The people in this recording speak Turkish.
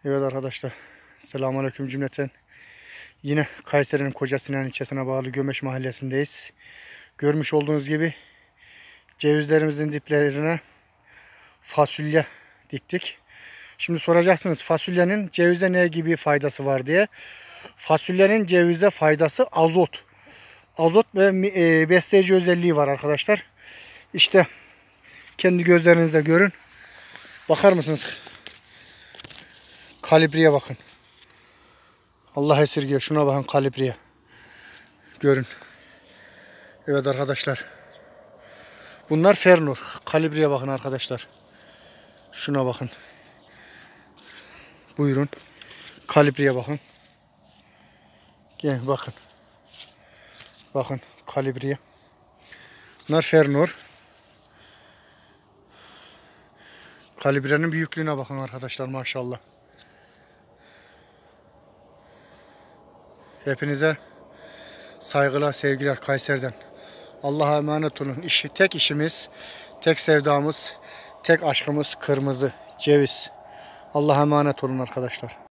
Evet arkadaşlar, selamünaleyküm cümleten. Yine Kayseri'nin Kocasinan ilçesine bağlı Gömeş mahallesindeyiz. Görmüş olduğunuz gibi cevizlerimizin diplerine fasulye diktik. Şimdi soracaksınız, fasulyenin cevize ne gibi faydası var diye. Fasulyenin cevize faydası azot. Azot ve besleyici özelliği var arkadaşlar. İşte kendi gözlerinizle görün. Bakar mısınız? Kalibreye bakın. Allah esirgiyor. Şuna bakın, kalibreye. Görün. Evet arkadaşlar. Bunlar Fernur. Kalibreye bakın arkadaşlar. Şuna bakın. Buyurun. Kalibreye bakın. Gel bakın. Bakın kalibreye. Bunlar Fernur. Kalibrenin büyüklüğüne bakın arkadaşlar, maşallah. Hepinize saygılar, sevgiler Kayseri'den. Allah'a emanet olun. Tek işimiz, tek sevdamız, tek aşkımız kırmızı ceviz. Allah'a emanet olun arkadaşlar.